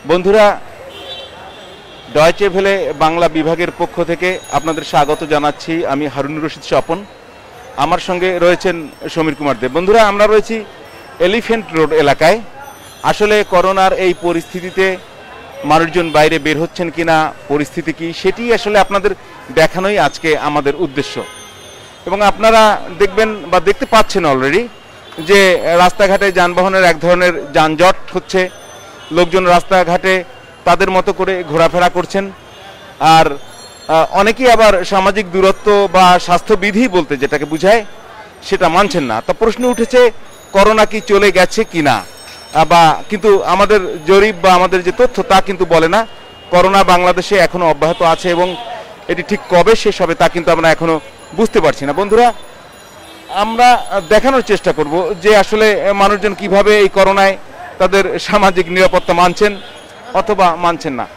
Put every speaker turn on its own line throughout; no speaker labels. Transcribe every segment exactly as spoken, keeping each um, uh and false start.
বন্ধুরা, Deutsche Welle Bangla বিভাগের পক্ষ থেকে আপনাদের স্বাগত জানাচ্ছি। আমি হারুনুর রশিদ স্বপন, আমার সঙ্গে রয়েছেন সমীর কুমার দেব। বন্ধুরা, আমরা রয়েছি এলিফ্যান্ট রোড এলাকায়। আসলে করোনার এই পরিস্থিতিতে মানুষজন বাইরে বের হচ্ছেন কিনা, পরিস্থিতি কি, সেটি আসলে আপনাদের দেখানোই আজকে আমাদের উদ্দেশ্য। এবং আপনারা দেখবেন বা দেখতে পাচ্ছেন অলরেডি যে রাস্তাঘাটে যানবাহনের এক ধরনের যানজট হচ্ছে। লোকজন রাস্তাঘাটে তাদের মতো করে ঘোরাফেরা করছেন, আর অনেকেই আবার সামাজিক দূরত্ব বা স্বাস্থ্যবিধি বলতে যেটাকে বোঝায় সেটা মানছেন না। তা প্রশ্ন উঠেছে, করোনা কি চলে গেছে কিনা, বা কিন্তু আমাদের জরিপ বা আমাদের যে তথ্য তা কিন্তু বলে না। করোনা বাংলাদেশে এখনো অব্যাহত আছে এবং এটি ঠিক কবে শেষ হবে তা কিন্তু আমরা এখনো বুঝতে পারছি না। বন্ধুরা, আমরা দেখানোর চেষ্টা করব যে আসলে মানুষজন কিভাবে এই করোনায় তাদের সামাজিক নিরাপত্তা মানছেন অথবা মানছেন না।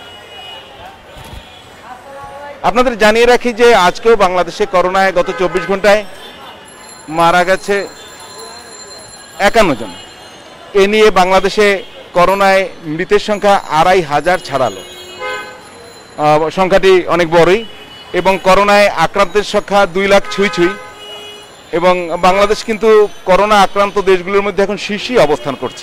আপনাদের জানিয়ে রাখি যে আজকেও বাংলাদেশে করোনায় গত চব্বিশ ঘন্টায় মারা গেছে একান্ন জন। এ নিয়ে বাংলাদেশে করোনায় মৃতের সংখ্যা আড়াই হাজার ছাড়ালো। সংখ্যাটি অনেক বড়ই এবং করোনায় আক্রান্তের সংখ্যা দুই লাখ ছুঁই ছুঁই। এবং বাংলাদেশ কিন্তু করোনা আক্রান্ত দেশগুলোর মধ্যে এখন শীর্ষে অবস্থান করছে।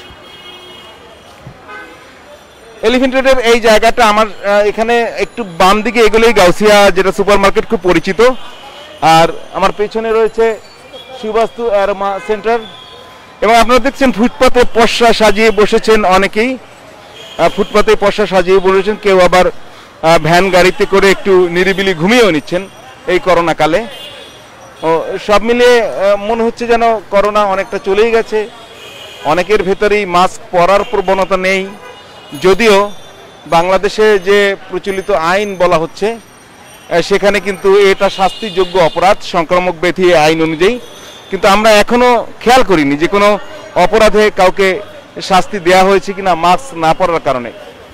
এলিফ্যান্ট রোডের এই জায়গাটা আমার এখানে একটু বাম দিকে এগুলোই গাউসিয়া, যেটা সুপার মার্কেট খুব পরিচিত। আর আমার পেছনে রয়েছে শিবাস্তু অ্যারোমা সেন্টার। এবং আপনারা দেখছেন ফুটপাতে পশা সাজিয়ে বসেছেন অনেকেই, ফুটপাতে পশা সাজিয়ে বসেছেন। কেউ আবার ভ্যান গাড়িতে করে একটু নিরিবিলি ঘুমিয়েও নিচ্ছেন এই করোনা কালে। ও সব মিলিয়ে মনে হচ্ছে যেন করোনা অনেকটা চলেই গেছে। অনেকের ভেতরেই মাস্ক পরার প্রবণতা নেই, যদিও বাংলাদেশে যে প্রচলিত আইন বলা হচ্ছে সেখানে কিন্তু এটা শাস্তিযোগ্য অপরাধ সংক্রামক ব্যাধি আইন অনুযায়ী। কিন্তু আমরা এখনো খেয়াল করিনি যে কোনো অপরাধে কাউকে শাস্তি দেয়া হয়েছে কিনা মাস্ক না পরার কারণে।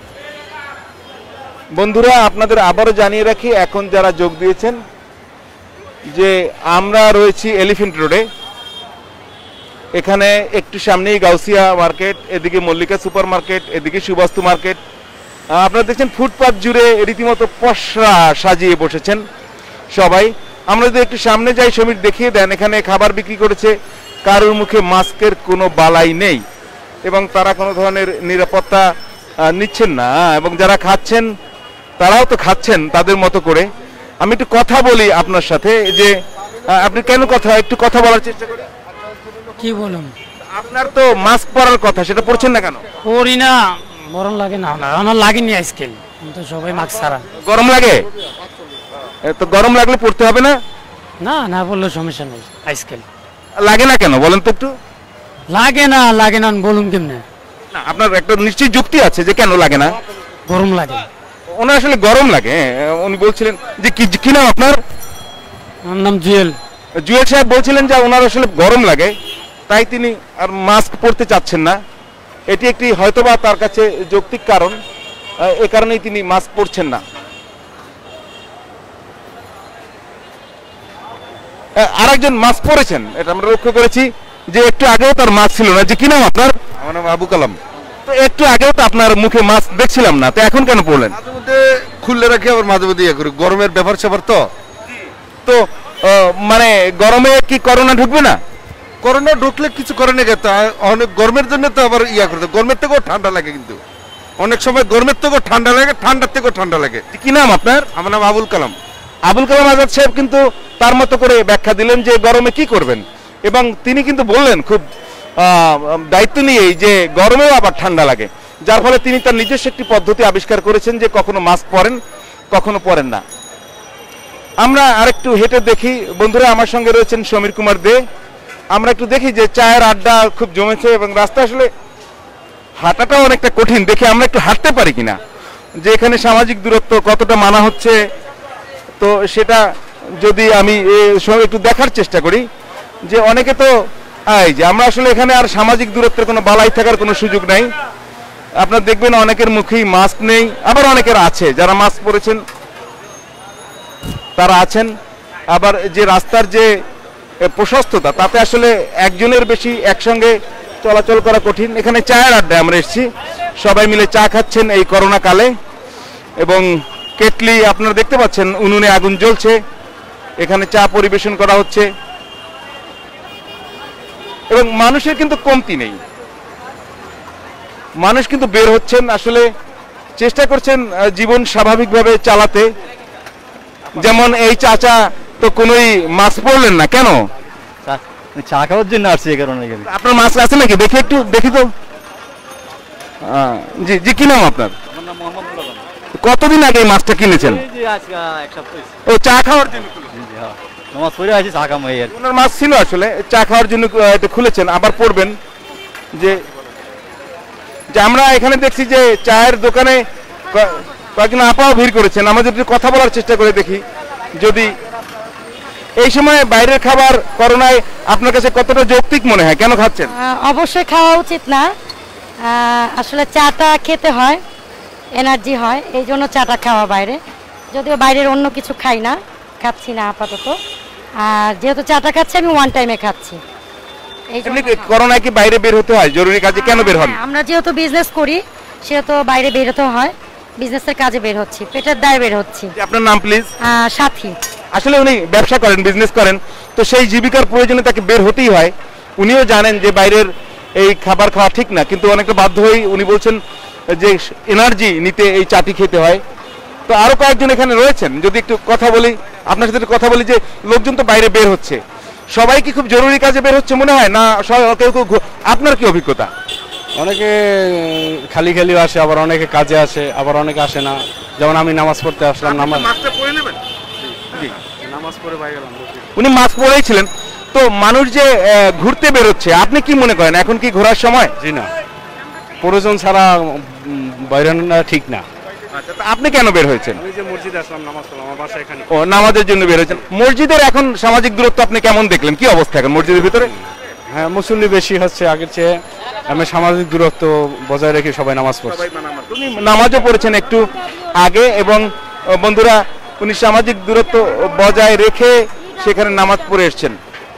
বন্ধুরা, আপনাদের আবারও জানিয়ে রাখি, এখন যারা যোগ দিয়েছেন, যে আমরা রয়েছি এলিফ্যান্ট রোডে। এখানে একটু সামনেই গাউসিয়া মার্কেট, এদিকে মল্লিকা সুপার মার্কেট, এদিকে সুবাস্তু মার্কেট। আপনারা দেখছেন ফুটপাত জুড়ে রীতিমতো পসরা সাজিয়ে বসেছেন সবাই। আমরা যদি একটু সামনে যাই, সমীর দেখিয়ে দেন, এখানে খাবার বিক্রি করেছে, কারোর মুখে মাস্কের কোনো বালাই নেই এবং তারা কোনো ধরনের নিরাপত্তা নিচ্ছেন না। এবং যারা খাচ্ছেন তারাও তো খাচ্ছেন তাদের মতো করে। আমি একটু কথা বলি আপনার সাথে, যে আপনি কেন কথা একটু কথা বলার চেষ্টা করি।
কি বলুন,
আপনার তো মাস্ক পরার কথা, সেটা পরছেন না কেন?
পরি না, গরম লাগে না, আমার লাগেনি আজকাল, তো সবাই মাস্ক ছাড়া।
গরম লাগে? তো গরম লাগলে পড়তে হবে না?
না না বললে সমস্যা নেই। আজকাল
লাগে না কেন বলেন তো একটু?
লাগে না লাগে না বলুন কেমনে?
না, আপনার একটা নিশ্চয় যুক্তি আছে যে কেন লাগে না।
গরম লাগে।
ওনার আসলে গরম লাগে, উনি বলছিলেন যে কি নাম আপনার?
আমার নাম জুয়েল।
জুয়েল সাহেব বলছিলেন যে ওনার আসলে গরম লাগে, তাই তিনি আর মাস্ক পরতে চাচ্ছেন না। এটি একটি হয়তোবা তার কাছে যৌক্তিক কারণ, এ কারণেই তিনি মাস্ক পরছেন না। আরেকজন মাস্ক পরেছেন, এটা আমরা লক্ষ্য করেছি, যে একটু আগেও তার মাস্ক ছিল না। যে কি নাম আপনার?
আমার নাম আবু কালাম।
তো একটু আগেও তো আপনার মুখে মাস্ক দেখছিলাম না, তো এখন কেন পরলেন?
মাঝে মধ্যে খুললে রাখি, আবার মাঝে মধ্যে ইয়ে করি, গরমের ব্যাপার স্যাপার তো।
তো মানে গরমে কি করোনা ঢুকবে না?
করোনা ঢুকলে কিছু করে না, অনেক গরমের জন্য তো আবার ইয়া করতে, গরমের থেকেও ঠান্ডা লাগে, কিন্তু অনেক সময় গরমের থেকেও ঠান্ডা লাগে, ঠান্ডার থেকেও ঠান্ডা লাগে।
কি নাম আপনার?
আমার নাম আবুল কালাম।
আবুল কালাম আজাদ সাহেব কিন্তু তার মতো করে ব্যাখ্যা দিলেন যে গরমে কি করবেন, এবং তিনি কিন্তু বললেন খুব দায়িত্ব নিয়েই যে গরমেও আবার ঠান্ডা লাগে, যার ফলে তিনি তার নিজস্ব একটি পদ্ধতি আবিষ্কার করেছেন যে কখনো মাস্ক পরেন কখনো পরেন না। আমরা আরেকটু হেঁটে দেখি। বন্ধুরা, আমার সঙ্গে রয়েছেন সমীর কুমার দে। আমরা একটু দেখি যে চায়ের আড্ডা খুব জমেছে এবং রাস্তা আসলে হাঁটাটাও অনেকটা কঠিন, দেখে আমরা একটু হাঁটতে পারি কিনা, যে এখানে সামাজিক দূরত্ব কতটা মানা হচ্ছে। তো সেটা যদি আমি একটু দেখার চেষ্টা করি, যে অনেকে তো এই যে আমরা আসলে এখানে আর সামাজিক দূরত্বের কোনো বালাই থাকার কোনো সুযোগ নাই। আপনারা দেখবেন অনেকের মুখেই মাস্ক নেই, আবার অনেকের আছে, যারা মাস্ক পরেছেন তারা আছেন। আবার যে রাস্তার যে প্রশস্ততা, তাতে আসলে একজনের বেশি একসঙ্গে চলাচল করা কঠিন। এখানে চায়ের আড্ডায় আমরা এসেছি, সবাই মিলে চা খাচ্ছেন এই করোনা কালে, এবং কেটলি আপনারা দেখতে পাচ্ছেন উনুনে আগুন জ্বলছে, এখানে চা পরিবেশন করা হচ্ছে, এবং মানুষের কিন্তু কমতি নেই। মানুষ কিন্তু বের হচ্ছেন, আসলে চেষ্টা করছেন জীবন স্বাভাবিকভাবে চালাতে। যেমন এই চাচা তো কোনোই মাস্ক পরলেন না, কেন?
চা খাওয়ার জন্য আসছি এই কারণে।
আপনার মাস্ক আছে নাকি? দেখি একটু, দেখি তো। আহ, জি জি, কি নাম আপনার? কতদিন আগে এই মাছটা কিনেছেন? ও, চা খাওয়ার জন্য
নামাজ পড়ে আছি, চা খাবো।
ওনার মাছ ছিল আসলে, চা খাওয়ার জন্য আহ, এটা খুলেছেন, আবার পড়বেন। যে যে আমরা এখানে দেখছি যে চায়ের দোকানে ক- কয়েকজন আপাও ভিড় করেছেন। আমাদের একটু কথা বলার চেষ্টা করে দেখি, যদি এই সময় বাইরের খাবার করোনায় আপনার কাছে কতটা যৌক্তিক মনে হয়, কেন খাচ্ছেন?
আহ, অবশ্যই খাওয়া উচিত না। আহ, আসলে চাটা খেতে হয়, এনার্জি হয়, এই জন্য চাটা খাওয়া বাইরে। যদিও বাইরের অন্য কিছু খাই না, খাচ্ছি না আপাতত। আর যেহেতু চাটা খাচ্ছি, আমি ওয়ান টাইমে খাচ্ছি। এই জন্য
এমনি কি করোনায় কি বাইরে বের হতে হয়? জরুরি কাজে কেন বের হন?
হ্যাঁ, আমরা যেহেতু বিজনেস করি, সেহেতু বাইরে বের হতে হয়। বিজনেসের কাজে বের হচ্ছি, পেটের দায়ে বের হচ্ছি।
যে আপনার নাম প্লিজ?
আহ, সাথী।
আসলে উনি ব্যবসা করেন, বিজনেস করেন, তো সেই জীবিকার প্রয়োজনে তাকে বের হতেই হয়। উনিও জানেন যে বাইরের এই খাবার খাওয়া ঠিক না, কিন্তু অনেকটা বাধ্য হয়েই উনি বলছেন যে এনার্জি নিতে এই চাটি খেতে হয়। তো আরো কয়েকজন এখানে রয়েছেন, যদি একটু কথা বলি আপনার সাথে, একটু কথা বলি যে লোকজন তো বাইরে বের হচ্ছে, সবাই কি খুব জরুরি কাজে বের হচ্ছে মনে হয় না? সবাই কেউ কেউ ঘু- আপনার কি অভিজ্ঞতা?
অনেকে খালি খালি আসে, আবার অনেকে কাজে আসে, আবার অনেকে আসে না। যেমন আমি নামাজ পড়তে আসলাম, নামাজ নামাজ পড়ে বাইরে গেলাম।
উনি মাস্ক পরেই ছিলেন। তো মানুষ যে আহ, ঘুরতে বেরোচ্ছে, আপনি কি মনে করেন এখন কি ঘোরার সময়?
জি না, প্রয়োজন ছাড়া উম, বাইরে না ঠিক না।
আচ্ছা, তো আপনি কেন বের হয়েছেন?
আমি যে মসজিদে আসলাম, নামাজ পড়লাম, আমার বাসা এখানে।
ও, নামাজের জন্য বের হয়েছেন। মসজিদের এখন সামাজিক দূরত্ব আপনি কেমন দেখলেন? কি অবস্থা এখন মসজিদের ভিতরে?
হ্যাঁ, মুসল্লি বেশি হচ্ছে আগের চেয়ে। আমি সামাজিক দূরত্ব বজায় রেখে সবাই নামাজ পড়ছি।
উনি নামাজও পড়েছেন একটু আগে, এবং আহ, বন্ধুরা, উনি সামাজিক দূরত্ব বজায় রেখে সেখানে নামাজ পড়ে এসেছেন।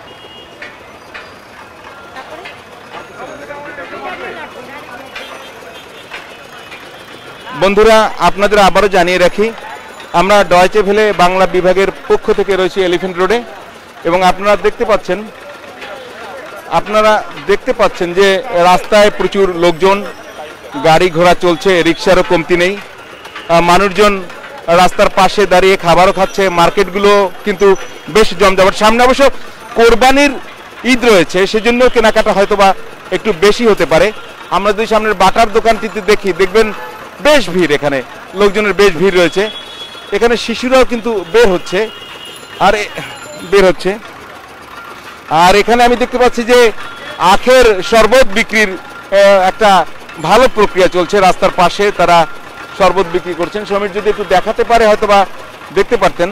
বন্ধুরা, আপনাদের আবারও জানিয়ে রাখি, আমরা ডয়চে ভেলে বাংলা বিভাগের পক্ষ থেকে রয়েছি এলিফ্যান্ট রোডে, এবং আপনারা দেখতে পাচ্ছেন আপনারা দেখতে পাচ্ছেন যে রাস্তায় প্রচুর লোকজন, গাড়ি ঘোড়া চলছে, রিক্সারও কমতি নেই। আহ, মানুষজন রাস্তার পাশে দাঁড়িয়ে খাবারও খাচ্ছে। মার্কেটগুলো কিন্তু বেশ জমজমাট। সামনে অবশ্য কোরবানির ঈদ রয়েছে, সেজন্য কেনাকাটা হয়তো বা একটু বেশি হতে পারে। আমরা যদি সামনের বাটার দোকানটিতে দেখি, দেখবেন বেশ ভিড়, এখানে লোকজনের বেশ ভিড় রয়েছে। এখানে শিশুরাও কিন্তু বের হচ্ছে, আর এ- বের হচ্ছে আর এখানে আমি দেখতে পাচ্ছি যে আখের শরবত বিক্রির আহ, একটা ভালো প্রক্রিয়া চলছে। রাস্তার পাশে তারা শরবত বিক্রি করছেন। সমীর যদি একটু দেখাতে পারে হয়তো বা দেখতে পারতেন।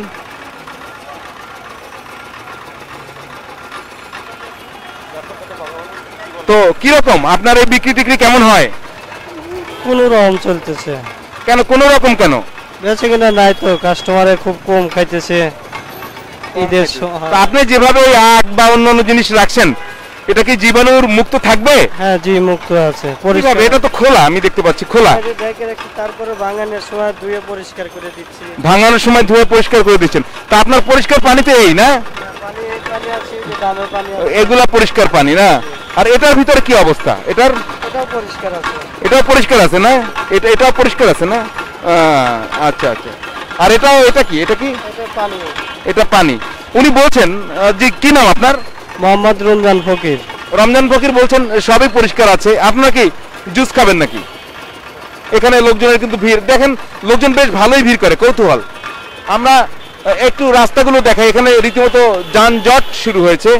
তো কিরকম আপনার এই বিক্রি টিক্রি কেমন হয়?
কোনো রকম চলতেছে।
কেন কোনো রকম কেন?
বেঁচে কিনা নাই তো, কাস্টমারে খুব কম খাইতেছে ঈদের স-
তা আপনি যেভাবে ওই আখ বা অন্যান্য জিনিস রাখছেন, এটা কি জীবাণুর মুক্ত থাকবে?
হ্যাঁ জি, মুক্ত আছে।
কিভাবে? এটা তো খোলা, আমি দেখতে পাচ্ছি খোলা।
দেখে রাখি, তারপরে ভাঙানোর সময় ধুয়ে পরিষ্কার করে দিচ্ছি।
ভাঙানোর সময় ধুয়ে পরিষ্কার করে দিচ্ছেন। তা আপনার পরিষ্কার পানিতে এই না,
পানি পানি আছে, যে ডাবের পানি আছে,
এগুলা পরিষ্কার পানি না? আর এটার ভিতরে কি অবস্থা? এটার
এটাও পরিষ্কার আছে।
এটাও পরিষ্কার আছে না? এটা এটাও পরিষ্কার আছে না? আহ, আচ্ছা আচ্ছা। আর এটাও, এটা কি, এটা কি?
এটা পানি।
এটা পানি। উনি বলছেন আহ, যে কি নাম আপনার?
মোহাম্মদ রমজান ফকির।
রমজান ফকির বলছেন সবই পরিষ্কার আছে। আপনারা কি জুস খাবেন নাকি? এখানে লোকজনের কিন্তু ভিড় দেখেন, লোকজন বেশ ভালোই ভিড় করে, কৌতূহল। আমরা আহ, একটু রাস্তাগুলো দেখাই, এখানে রীতিমতো যানজট শুরু হয়েছে।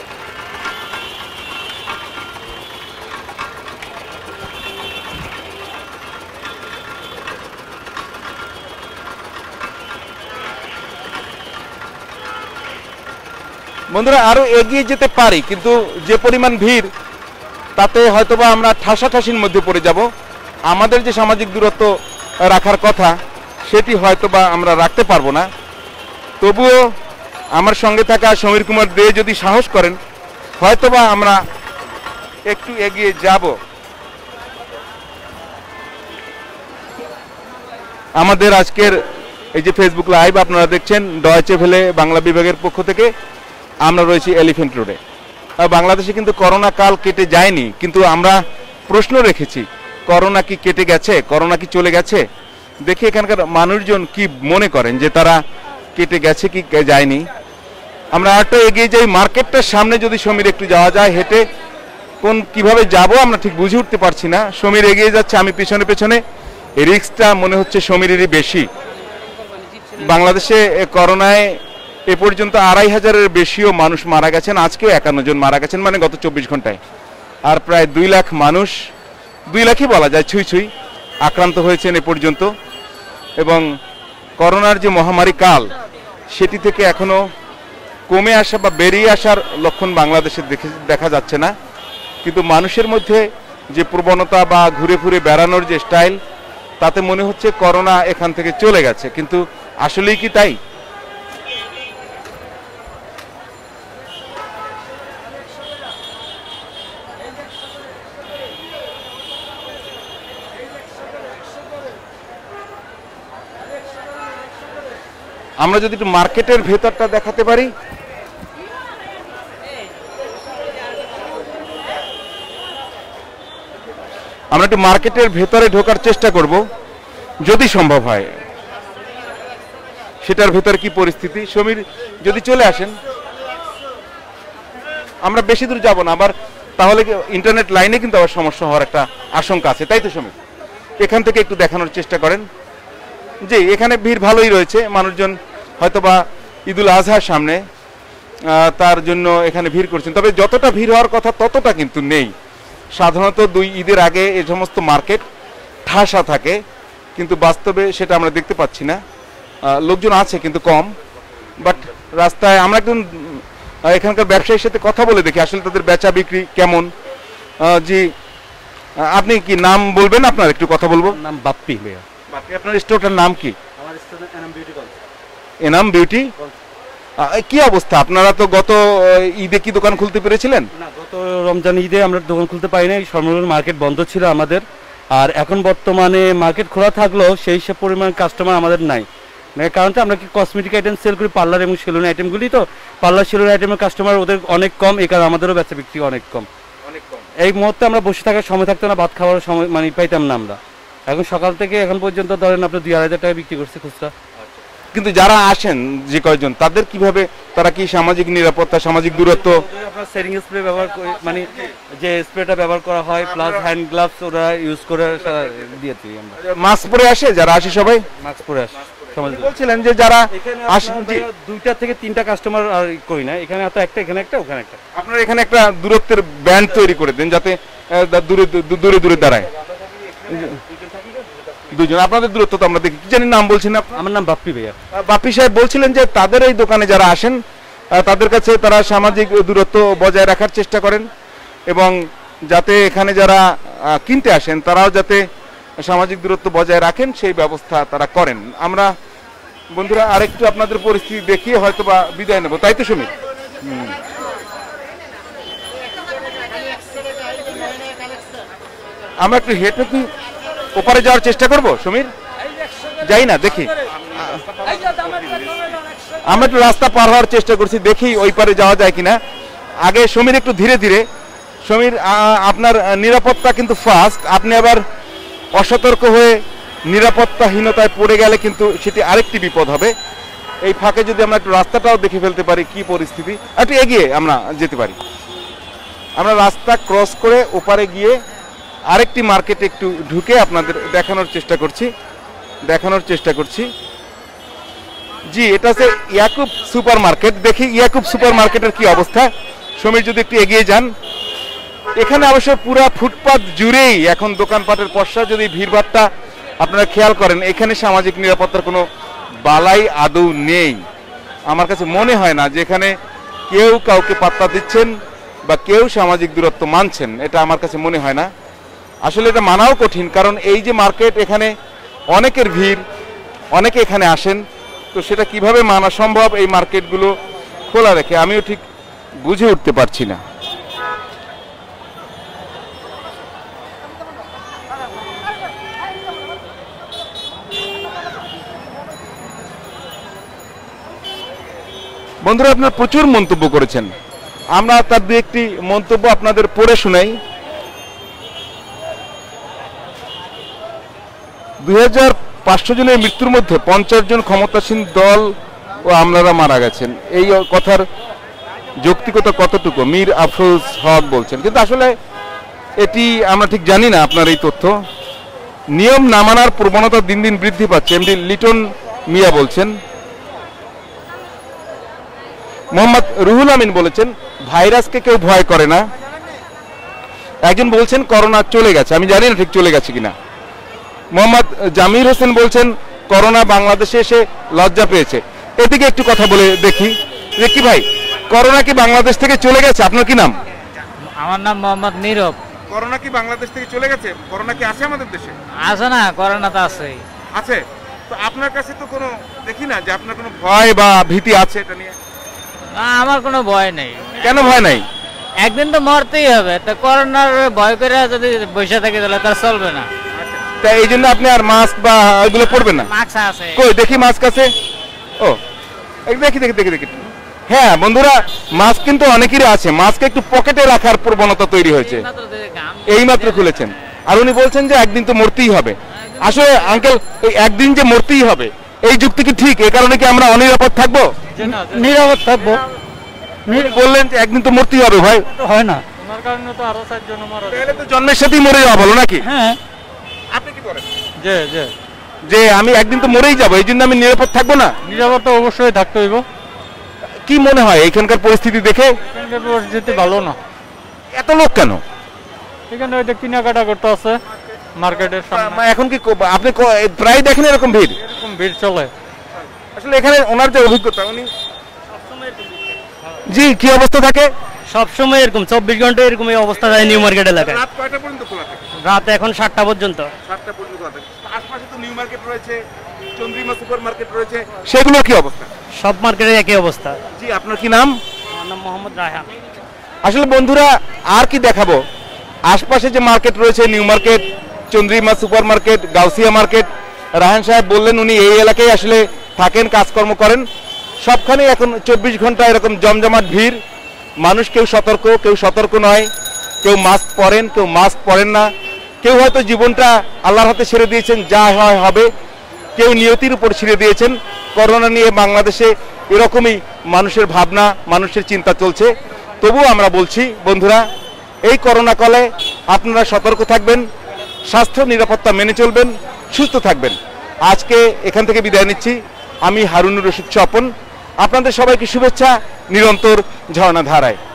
বন্ধুরা, আরো এগিয়ে যেতে পারি, কিন্তু যে পরিমাণ ভিড়, তাতে হয়তোবা আমরা ঠাসাঠাসির মধ্যে পড়ে যাব। আমাদের যে সামাজিক দূরত্ব রাখার কথা, সেটি হয়তোবা আমরা রাখতে পারবো না। তবুও আমার সঙ্গে থাকা সমীর কুমার দে যদি সাহস করেন, হয়তোবা আমরা একটু এগিয়ে যাব। আমাদের আজকের এই যে ফেসবুক লাইভ আপনারা দেখছেন ডয়েচে ভেলে বাংলা বিভাগের পক্ষ থেকে, আমরা রয়েছি এলিফ্যান্ট রোডে। বাংলাদেশে কিন্তু করোনা কাল কেটে যায়নি, কিন্তু আমরা প্রশ্ন রেখেছি করোনা কি কেটে গেছে, করোনা কি চলে গেছে। দেখি এখানকার মানুষজন কি মনে করেন যে তারা কেটে গেছে কি যায়নি। আমরা আরেকটু এগিয়ে যাই, মার্কেটটার সামনে যদি সমীর একটু যাওয়া যায় হেঁটে, কোন কিভাবে যাব আমরা ঠিক বুঝে উঠতে পারছি না। সমীর এগিয়ে যাচ্ছে, আমি পেছনে পেছনে, রিস্কটা মনে হচ্ছে সমীরেরই বেশি। বাংলাদেশে করোনায় এ পর্যন্ত আড়াই হাজারের বেশিও মানুষ মারা গেছেন, আজকেও একান্ন জন মারা গেছেন, মানে গত চব্বিশ ঘন্টায়। আর প্রায় দুই লাখ মানুষ, দুই লাখই বলা যায়, ছুঁই ছুঁই আক্রান্ত হয়েছেন এ পর্যন্ত। এবং করোনার যে মহামারী কাল, সেটি থেকে এখনো কমে আসা বা বেরিয়ে আসার লক্ষণ বাংলাদেশে দেখে দেখা যাচ্ছে না। কিন্তু মানুষের মধ্যে যে প্রবণতা বা ঘুরে ঘুরে বেড়ানোর যে স্টাইল, তাতে মনে হচ্ছে করোনা এখান থেকে চলে গেছে, কিন্তু আসলেই কি তাই? আমরা যদি একটু মার্কেটের ভেতরটা দেখাতে পারি, আমরা একটু মার্কেটের ভেতরে ঢোকার চেষ্টা করব যদি সম্ভব হয়। সেটার ভেতরে কি পরিস্থিতি, সমীর যদি চলে আসেন। আমরা বেশি দূর যাব না, আবার তাহলে ইন্টারনেট লাইনে কিন্তু আবার সমস্যা হওয়ার একটা আশঙ্কা আছে, তাই তো সমীর? এখান থেকে একটু দেখানোর চেষ্টা করেন। জি, এখানে ভিড় ভালোই রয়েছে, মানুষজন হয়তোবা ঈদুল আজহার সামনে, তার জন্য এখানে ভিড় করছেন। তবে যতটা ভিড় হওয়ার কথা ততটা কিন্তু নেই। সাধারণত দুই ঈদের আগে এই সমস্ত মার্কেট ঠাসা থাকে, কিন্তু বাস্তবে সেটা আমরা দেখতে পাচ্ছি না। লোকজন আছে কিন্তু কম। বাট রাস্তায় আমরা একদম এখানকার ব্যবসায়ীর সাথে কথা বলে দেখি আসলে তাদের বেচা বিক্রি কেমন। জি, আপনি কি নাম বলবেন? আপনার একটু কথা বলবো।
নাম বাপ্পি ভাইয়া।
বাপ্পি, আপনার স্টোরটার নাম কি?
আমার স্টোর এনাম বিউটি কল।
এনাম বিউটি। কি অবস্থা, আপনারা তো গত ঈদে কি দোকান খুলতে পেরেছিলেন?
না, গত রমজান ঈদে আমরা দোকান খুলতে পারি নাই, সর্বমূল মার্কেট বন্ধ ছিল আমাদের। আর এখন বর্তমানে মার্কেট খোলা থাকলেও সেই সব পরিমাণ কাস্টমার আমাদের নাই। কারণ আমরা কি কসমেটিক আইটেম সেল করি, পার্লার এবং সেলুন আইটেমগুলি, তো পার্লার সেলুন আইটেমের কাস্টমার ওদের অনেক কম, এই কারণে আমাদেরও বেচা বিক্রি অনেক কম। এই মুহূর্তে আমরা বসে থাকার সময় থাকতো না, ভাত খাওয়ার সময় মানে পাইতাম না আমরা। এখন সকাল থেকে এখন পর্যন্ত ধরেন আপনার দুই আড়াই হাজার টাকা বিক্রি করছে খুচরা।
কিন্তু যারা আসেন যে কয়জন, তাদের কিভাবে, তারা কি সামাজিক নিরাপত্তা, সামাজিক দূরত্ব?
আপনার সেটিং স্প্রে ব্যবহার করে, মানে যে স্প্রেটা ব্যবহার করা হয়, প্লাস হ্যান্ড গ্লাভস ওরা ইউজ করে দিয়েছি আমরা।
মাস্ক পরে আসে যারা আসে, সবাই
মাস্ক পরে আসে।
বলছিলেন যে যারা আসেন,
দুইটা থেকে তিনটা কাস্টমার আর করি না, এখানে হয়তো একটা, এখানে একটা, ওখানে একটা।
আপনারা এখানে একটা দূরত্বের ব্যান্ড তৈরি করে দেন যাতে দূরে দূরে দূরে দাঁড়ায় দুজন। আপনাদের দূরত্ব তো আমরা দেখি, কি জানি নাম বলছেন?
আমার নাম বাপ্পি ভাইয়া।
বাপ্পি সাহেব বলছিলেন যে তাদের এই দোকানে যারা আসেন তাদের কাছে তারা সামাজিক দূরত্ব বজায় রাখার চেষ্টা করেন, এবং যাতে এখানে যারা কিনতে আসেন তারাও যাতে সামাজিক দূরত্ব বজায় রাখেন সেই ব্যবস্থা তারা করেন। আমরা বন্ধুরা আরেকটু আপনাদের পরিস্থিতি দেখিয়ে হয়তো বা বিদায় নেব, তাই তো সমীর? আমরা একটু হেঁটে কি ওপারে যাওয়ার চেষ্টা করব সমীর? যাই না, দেখি আমরা একটু রাস্তা পার হওয়ার চেষ্টা করছি, দেখি ওই পারে যাওয়া যায় কিনা। আগে সমীর একটু ধীরে ধীরে। সমীর, আপনার নিরাপত্তা কিন্তু ফার্স্ট, আপনি আবার অসতর্ক হয়ে নিরাপত্তাহীনতায় পড়ে গেলে কিন্তু সেটি আরেকটি বিপদ হবে। এই ফাঁকে যদি আমরা একটু রাস্তাটাও দেখে ফেলতে পারি কি পরিস্থিতি, একটু এগিয়ে আমরা যেতে পারি। আমরা রাস্তা ক্রস করে ওপারে গিয়ে আরেকটি মার্কেটে একটু ঢুকে আপনাদের দেখানোর চেষ্টা করছি দেখানোর চেষ্টা করছি জি, এটা হচ্ছে ইয়াকুব সুপার মার্কেট। দেখি ইয়াকুব সুপার মার্কেটের কি অবস্থা। সমীর যদি একটু এগিয়ে যান। এখানে অবশ্য পুরা ফুটপাত জুড়েই এখন দোকানপাটের পশ্চাৎ যদি ভিড়ভাড়টা আপনারা খেয়াল করেন, এখানে সামাজিক নিরাপত্তার কোনো বালাই আদৌ নেই। আমার কাছে মনে হয় না যে এখানে কেউ কাউকে পাত্তা দিচ্ছেন বা কেউ সামাজিক দূরত্ব মানছেন, এটা আমার কাছে মনে হয় না। আসলে এটা মানাও কঠিন, কারণ এই যে মার্কেট, এখানে অনেকের ভিড়, অনেকে এখানে আসেন, তো সেটা কিভাবে মানা সম্ভব এই মার্কেটগুলো খোলা রেখে, আমিও ঠিক বুঝে উঠতে পারছি না। বন্ধুরা আপনারা প্রচুর মন্তব্য করেছেন, আমরা তার দু একটি মন্তব্য আপনাদের পড়ে শোনাই। দুই হাজার পাঁচশো জনের মৃত্যুর মধ্যে পঞ্চাশ জন ক্ষমতাসীন দল ও আমলারা মারা গেছেন, এই কথার যৌক্তিকতা কতটুকু মীর আফরোজ হক বলছেন, কিন্তু আসলে এটি আমরা ঠিক জানি না আপনার এই তথ্য। নিয়ম না মানার প্রবণতা দিন দিন বৃদ্ধি পাচ্ছে, এমডি লিটন মিয়া বলছেন। মোহাম্মদ রুহুল আমিন বলেছেন ভাইরাসকে কেউ ভয় করে না। একজন বলছেন করোনা চলে গেছে, আমি জানি না ঠিক চলে গেছে কিনা। মোহাম্মদ জামির হোসেন বলছেন করোনা বাংলাদেশে এসে লজ্জা পেয়েছে। এদিকে একটু কথা বলে দেখি। দেখি ভাই, করোনা কি বাংলাদেশ থেকে চলে গেছে? আপনার কি নাম?
আমার নাম মোহাম্মদ নীরব।
করোনা কি বাংলাদেশ থেকে চলে গেছে? করোনা কি আছে আমাদের দেশে?
আছে না, করোনা তো আছে।
আছে তো আপনার কাছে তো কোনো দেখি না যে আপনার কোনো ভয় বা ভীতি আছে এটা নিয়ে?
না, আমার কোনো ভয় নেই।
কেন ভয় নাই?
একদিন তো মরতেই হবে, তো করোনার ভয় করে যদি বসে থাকে তাহলে তার চলবে না।
তাই এই জন্য আপনি আর মাস্ক বা এগুলো পরবেন না?
মাস্ক আছে।
কই দেখি মাস্ক আছে। ও দেখি দেখি দেখি দেখি হ্যাঁ বন্ধুরা, মাস্ক কিন্তু অনেকেরই আছে, মাস্ক একটু পকেটে রাখার প্রবণতা তৈরি হয়েছে, এইমাত্র খুলেছেন। আর উনি বলছেন যে একদিন তো মরতেই হবে। আসলে আঙ্কেল, এই একদিন যে মরতেই হবে এই যুক্তি কি ঠিক? এই কারণে কি আমরা অনিরাপদ থাকবো?
নিরাপদ থাকবো।
বললেন যে একদিন তো মরতেই হবে ভাই,
হয় না,
ওনার কারণে তো আরো চারজন মারা
তাহলে তো জন্মের সাথেই মরে যাওয়া ভালো নাকি?
হ্যাঁ।
আপনি কি বলেন?
জি জি,
যে আমি একদিন তো মরেই যাবো, এই জন্য আমি নিরাপদ থাকবো না?
নিরাপদ তো অবশ্যই থাকতে হইব।
কি মনে হয় এখানকার পরিস্থিতি দেখে?
পরিস্থিতি ভালো না।
এত লোক কেন
এখানে? ওইটা কেনাকাটা করতে আছে মার্কেটের সামনে।
এখন কি ক- আপনি ক- প্রায় দেখেন এরকম ভিড়?
এরকম ভিড় চলে।
আসলে এখানে ওনার যে অভিজ্ঞতা, উনি জি কি অবস্থা থাকে?
সবসময় এরকম চব্বিশ ঘন্টা এরকম এই অবস্থা যায় নিউ মার্কেট এলাকায়।
রাত কয়টা পর্যন্ত খোলা থাকে?
রাত এখন সাতটা পর্যন্ত।
সাতটা পর্যন্ত খোলা থাকে। আশপাশে তো নিউ মার্কেট রয়েছে, চন্দ্রিমা সুপার মার্কেট রয়েছে, সেগুলোর কি অবস্থা?
সব মার্কেটের একই অবস্থা।
জি আপনার কি নাম?
আমার নাম মোহাম্মদ রায়হান।
আসলে বন্ধুরা আর কি দেখাবো, আশপাশে যে মার্কেট রয়েছে, new market, Chandrima super market, Gausia market, Raihan সাহেব বললেন উনি এই এলাকায় আসলে থাকেন, কাজকর্ম করেন, সবখানে এখন চব্বিশ ঘন্টা এরকম জমজমাট ভিড়। মানুষ কেউ সতর্ক, কেউ সতর্ক নয়, কেউ মাস্ক পরেন, কেউ মাস্ক পরেন না, কেউ হয়তো জীবনটা আল্লাহর হাতে ছেড়ে দিয়েছেন, যা হয় হবে, কেউ নিয়তির উপর ছেড়ে দিয়েছেন। করোনা নিয়ে বাংলাদেশে এরকমই মানুষের ভাবনা, মানুষের চিন্তা চলছে। তবুও আমরা বলছি বন্ধুরা, এই করোনা কালে আপনারা সতর্ক থাকবেন, স্বাস্থ্য নিরাপত্তা মেনে চলবেন, সুস্থ থাকবেন। আজকে এখান থেকে বিদায় নিচ্ছি, আমি হারুনুর রশিদ স্বপন। আপনাদের সবাইকে শুভেচ্ছা নিরন্তর ঝর্ণা ধারায়।